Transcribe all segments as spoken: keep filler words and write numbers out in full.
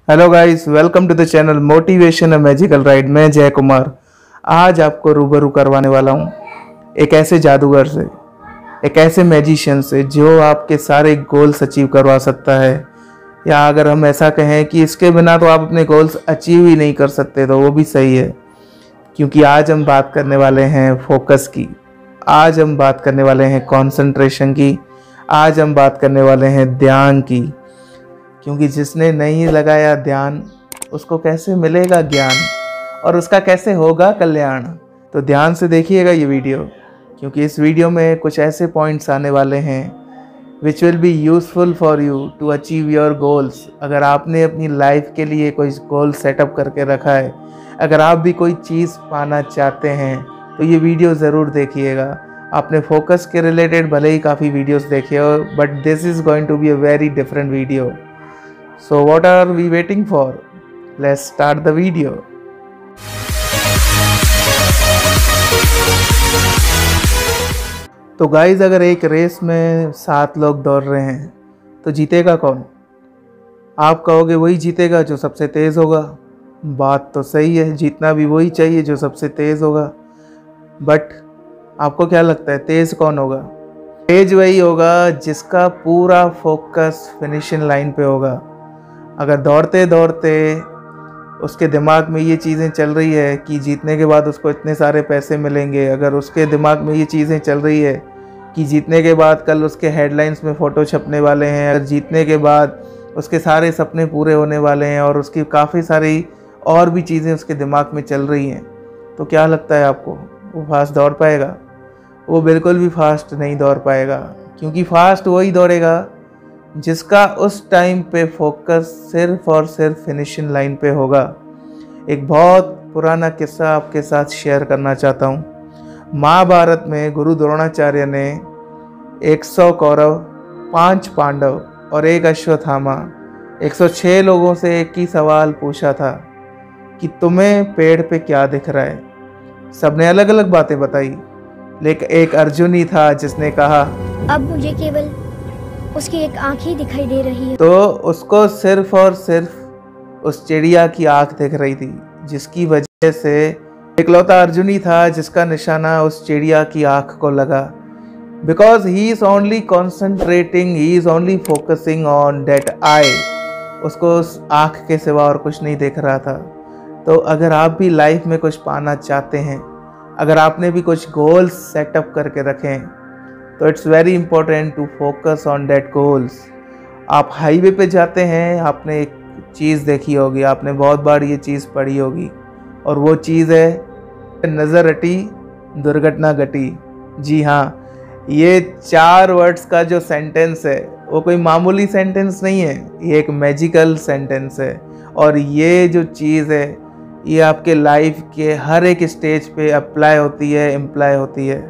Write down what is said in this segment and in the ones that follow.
Hello guys, welcome to the channel motivation a magical ride. मैं जय कुमार आज आपको रूबरू करवाने वाला हूँ एक ऐसे जादूगर से, एक ऐसे मैजिशियन से जो आपके सारे गोल्स अचीव करवा सकता है। या अगर हम ऐसा कहें कि इसके बिना तो आप अपने गोल्स अचीव ही नहीं कर सकते, तो वो भी सही है। क्योंकि आज हम बात करने वाले हैं फोकस की, आज हम बात करने वाले हैं कंसंट्रेशन की, आज हम बात करने वाले हैं ध्यान की। क्योंकि जिसने नहीं लगाया ध्यान उसको कैसे मिलेगा ज्ञान, और उसका कैसे होगा कल्याण। तो ध्यान से देखिएगा ये वीडियो, क्योंकि इस वीडियो में कुछ ऐसे पॉइंट्स आने वाले हैं which will be useful for you to achieve your goals. अगर आपने अपनी लाइफ के लिए कोई गोल सेटअप करके रखा है, अगर आप भी कोई चीज़ पाना चाहते हैं, तो ये वीडियो ज़रूर देखिएगा। आपने फोकस के रिलेटेड भले ही काफ़ी वीडियोस देखे हो, but this is going to be a very different video. So what are we waiting for? Let's start the video. तो गाइज, अगर एक रेस में सात लोग दौड़ रहे हैं तो जीतेगा कौन? आप कहोगे वही जीतेगा जो सबसे तेज़ होगा। बात तो सही है, जीतना भी वही चाहिए जो सबसे तेज़ होगा। बट आपको क्या लगता है तेज़ कौन होगा? तेज़ वही होगा जिसका पूरा फोकस फिनिशिंग लाइन पे होगा। अगर दौड़ते दौड़ते उसके दिमाग में ये चीज़ें चल रही है कि जीतने के बाद उसको इतने सारे पैसे मिलेंगे, अगर उसके दिमाग में ये चीज़ें चल रही है कि जीतने के बाद कल उसके हेडलाइंस में फ़ोटो छपने वाले हैं, अगर जीतने के बाद उसके सारे सपने पूरे होने वाले हैं और उसकी काफ़ी सारी और भी चीज़ें उसके दिमाग में चल रही हैं, तो क्या लगता है आपको वो फास्ट दौड़ पाएगा? वो बिल्कुल भी फास्ट नहीं दौड़ पाएगा। क्योंकि फास्ट वही दौड़ेगा जिसका उस टाइम पे फोकस सिर्फ और सिर्फ फिनिशिंग लाइन पे होगा। एक बहुत पुराना किस्सा आपके साथ शेयर करना चाहता हूँ। महाभारत में गुरु द्रोणाचार्य ने एक सौ कौरव, पांच पांडव और एक अश्वत्थामा, एक सौ छह लोगों से एक ही सवाल पूछा था कि तुम्हें पेड़ पे क्या दिख रहा है? सबने अलग अलग बातें बताई, लेकिन एक अर्जुन ही था जिसने कहा अब मुझे केवल उसकी एक आँख ही दिखाई दे रही है। तो उसको सिर्फ और सिर्फ उस चिड़िया की आँख दिख रही थी, जिसकी वजह से इकलौता अर्जुन ही था जिसका निशाना उस चिड़िया की आँख को लगा। Because he is only concentrating, he is only focusing on that eye. उसको उस आँख के सिवा और कुछ नहीं दिख रहा था। तो अगर आप भी लाइफ में कुछ पाना चाहते हैं, अगर आपने भी कुछ गोल्स सेटअप करके रखें, तो it's very important to focus on that goals. आप हाईवे पे जाते हैं, आपने एक चीज़ देखी होगी, आपने बहुत बार ये चीज़ पढ़ी होगी, और वो चीज़ है नज़र हटी दुर्घटना घटी। जी हाँ, ये चार वर्ड्स का जो सेंटेंस है वो कोई मामूली सेंटेंस नहीं है, ये एक मैजिकल सेंटेंस है। और ये जो चीज़ है ये आपके लाइफ के हर एक स्टेज पे अप्लाई होती है, इम्प्लाई होती है।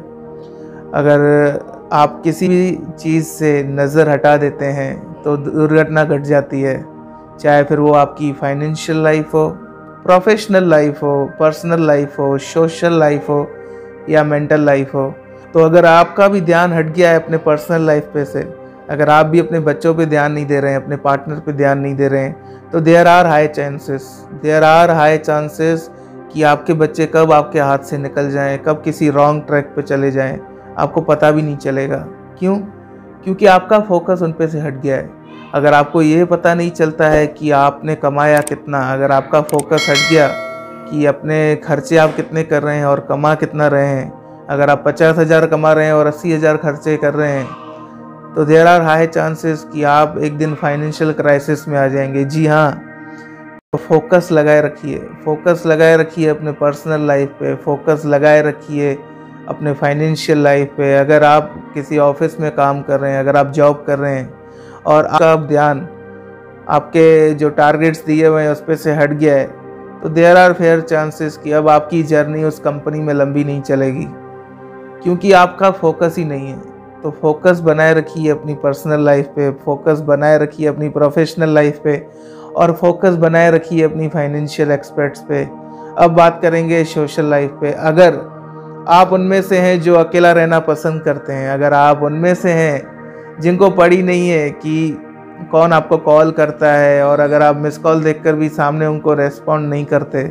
अगर आप किसी भी चीज़ से नज़र हटा देते हैं तो दुर्घटना घट जाती है, चाहे फिर वो आपकी फाइनेंशियल लाइफ हो, प्रोफेशनल लाइफ हो, पर्सनल लाइफ हो, सोशल लाइफ हो या मेंटल लाइफ हो। तो अगर आपका भी ध्यान हट गया है अपने पर्सनल लाइफ पे से, अगर आप भी अपने बच्चों पे ध्यान नहीं दे रहे हैं, अपने पार्टनर पे ध्यान नहीं दे रहे हैं, तो there are high chances there are high chances कि आपके बच्चे कब आपके हाथ से निकल जाएं, कब किसी रॉन्ग ट्रैक पे चले जाएं, आपको पता भी नहीं चलेगा। क्यों? क्योंकि आपका फोकस उन पे से हट गया है। अगर आपको ये पता नहीं चलता है कि आपने कमाया कितना, अगर आपका फोकस हट गया कि अपने खर्चे आप कितने कर रहे हैं और कमा कितना रहे हैं, अगर आप पचास हज़ार कमा रहे हैं और अस्सी हज़ार खर्चे कर रहे हैं, तो देयर आर हाई चांसेस कि आप एक दिन फाइनेंशियल क्राइसिस में आ जाएंगे। जी हाँ, तो फोकस लगाए रखिए, फोकस लगाए रखिए अपने पर्सनल लाइफ पे, फोकस लगाए रखिए अपने फाइनेंशियल लाइफ पे। अगर आप किसी ऑफिस में काम कर रहे हैं, अगर आप जॉब कर रहे हैं और आपका ध्यान आपके जो टारगेट्स दिए हुए हैं उस पर से हट गया है, तो देयर आर फेयर चांसेस कि अब आपकी जर्नी उस कंपनी में लंबी नहीं चलेगी, क्योंकि आपका फोकस ही नहीं है। तो फोकस बनाए रखिए अपनी पर्सनल लाइफ पे, फोकस बनाए रखिए अपनी प्रोफेशनल लाइफ पे, और फोकस बनाए रखिए अपनी फाइनेंशियल एक्सपेक्ट्स पे। अब बात करेंगे सोशल लाइफ पे। अगर आप उनमें से हैं जो अकेला रहना पसंद करते हैं, अगर आप उनमें से हैं जिनको पड़ी नहीं है कि कौन आपको कॉल करता है, और अगर आप मिस कॉल देखकर भी सामने उनको रेस्पॉन्ड नहीं करते,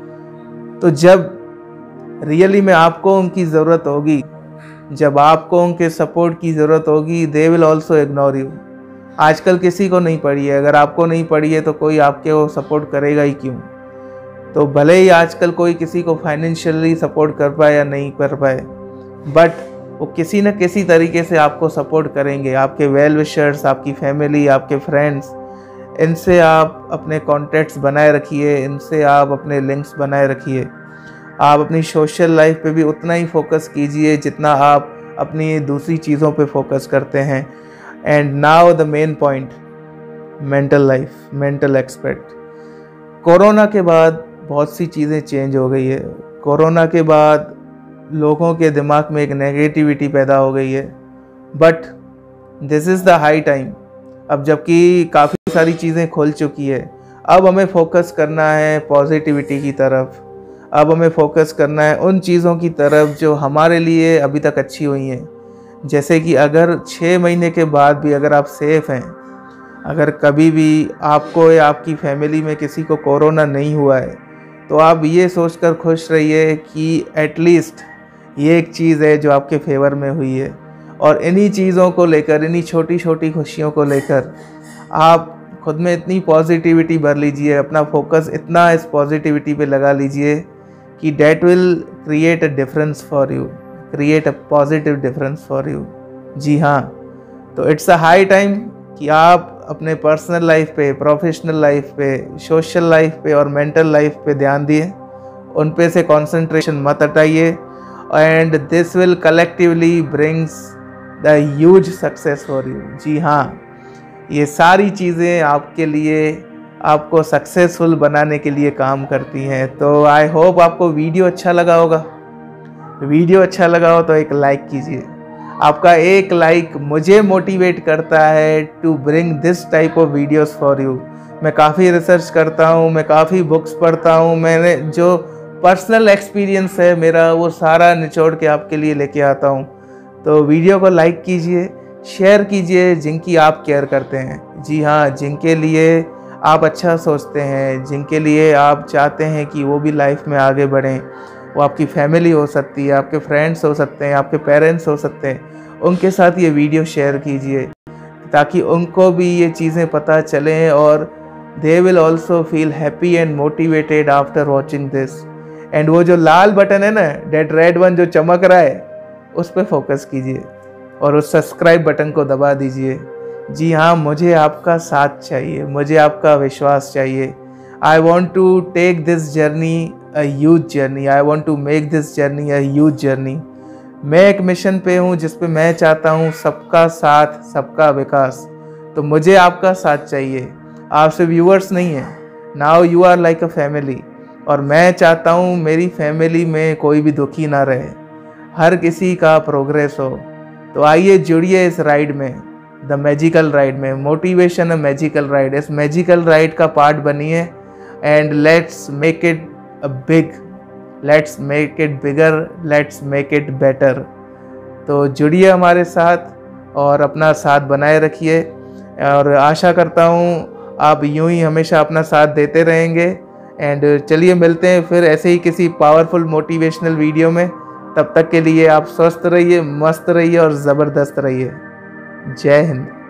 तो जब रियली में आपको उनकी ज़रूरत होगी, जब आपको उनके सपोर्ट की ज़रूरत होगी, they will also ignore you. आजकल किसी को नहीं पड़ी है, अगर आपको नहीं पड़ी है तो कोई आपके वो सपोर्ट करेगा ही क्यों। तो भले ही आजकल कोई किसी को फाइनेंशियली सपोर्ट कर पाए या नहीं कर पाए, बट वो किसी न किसी तरीके से आपको सपोर्ट करेंगे। आपके वेल विशर्स, आपकी फैमिली, आपके फ्रेंड्स, इनसे आप अपने कॉन्टैक्ट्स बनाए रखिए, इनसे आप अपने लिंक्स बनाए रखिए। आप अपनी सोशल लाइफ पे भी उतना ही फोकस कीजिए जितना आप अपनी दूसरी चीज़ों पे फोकस करते हैं। And now the main point, mental life, mental aspect. Corona के बाद बहुत सी चीज़ें चेंज हो गई है। कोरोना के बाद लोगों के दिमाग में एक नेगेटिविटी पैदा हो गई है, but this is the high time. अब जबकि काफ़ी सारी चीज़ें खुल चुकी है, अब हमें फोकस करना है पॉजिटिविटी की तरफ। अब हमें फोकस करना है उन चीज़ों की तरफ जो हमारे लिए अभी तक अच्छी हुई हैं। जैसे कि अगर छः महीने के बाद भी अगर आप सेफ़ हैं, अगर कभी भी आपको या आपकी फैमिली में किसी को कोरोना नहीं हुआ है, तो आप ये सोचकर खुश रहिए कि एटलीस्ट ये एक चीज़ है जो आपके फेवर में हुई है। और इन्हीं चीज़ों को लेकर, इन्हीं छोटी छोटी खुशियों को लेकर आप खुद में इतनी पॉजिटिविटी भर लीजिए, अपना फोकस इतना इस पॉजिटिविटी पे लगा लीजिए कि that will create a difference for you, create a positive difference for you. जी हाँ, तो इट्स अ हाई टाइम कि आप अपने पर्सनल लाइफ पे, प्रोफेशनल लाइफ पे, सोशल लाइफ पे और मेंटल लाइफ पे ध्यान दिए। उन पे से कंसंट्रेशन मत हटाइए, and this will collectively brings the huge success for you. जी हाँ, ये सारी चीज़ें आपके लिए, आपको सक्सेसफुल बनाने के लिए काम करती हैं। तो आई होप आपको वीडियो अच्छा लगा होगा। वीडियो अच्छा लगा हो तो एक लाइक कीजिए। आपका एक लाइक मुझे मोटिवेट करता है to bring this type of videos for you. मैं काफ़ी रिसर्च करता हूँ, मैं काफ़ी बुक्स पढ़ता हूँ, मैंने जो पर्सनल एक्सपीरियंस है मेरा वो सारा निचोड़ के आपके लिए लेके आता हूँ। तो वीडियो को लाइक कीजिए, शेयर कीजिए जिनकी आप केयर करते हैं। जी हाँ, जिनके लिए आप अच्छा सोचते हैं, जिनके लिए आप चाहते हैं कि वो भी लाइफ में आगे बढ़ें। वो आपकी फैमिली हो सकती है, आपके फ्रेंड्स हो सकते हैं, आपके पेरेंट्स हो सकते हैं। उनके साथ ये वीडियो शेयर कीजिए ताकि उनको भी ये चीज़ें पता चलें और they will also feel happy and motivated after watching this. एंड वो जो लाल बटन है ना, डेट रेड वन जो चमक रहा है, उस पर फोकस कीजिए और उस सब्सक्राइब बटन को दबा दीजिए। जी हाँ, मुझे आपका साथ चाहिए, मुझे आपका विश्वास चाहिए। I want to take this journey a huge journey, I want to make this journey a huge journey. मैं एक मिशन पे हूँ जिस पे मैं चाहता हूँ सबका साथ, सबका विकास। तो मुझे आपका साथ चाहिए, आप सिर्फ व्यूअर्स नहीं हैं, now you are like a family. और मैं चाहता हूँ मेरी फैमिली में कोई भी दुखी ना रहे, हर किसी का प्रोग्रेस हो। तो आइए जुड़िए इस राइड में, द मैजिकल राइड में। मोटिवेशन अ मैजिकल राइड, इस मैजिकल राइड का पार्ट बनिए and let's make it a big, let's make it bigger, let's make it better. तो जुड़िए हमारे साथ और अपना साथ बनाए रखिए, और आशा करता हूँ आप यूं ही हमेशा अपना साथ देते रहेंगे। एंड चलिए मिलते हैं फिर ऐसे ही किसी पावरफुल मोटिवेशनल वीडियो में। तब तक के लिए आप स्वस्थ रहिए, मस्त रहिए और ज़बरदस्त रहिए। जय हिंद।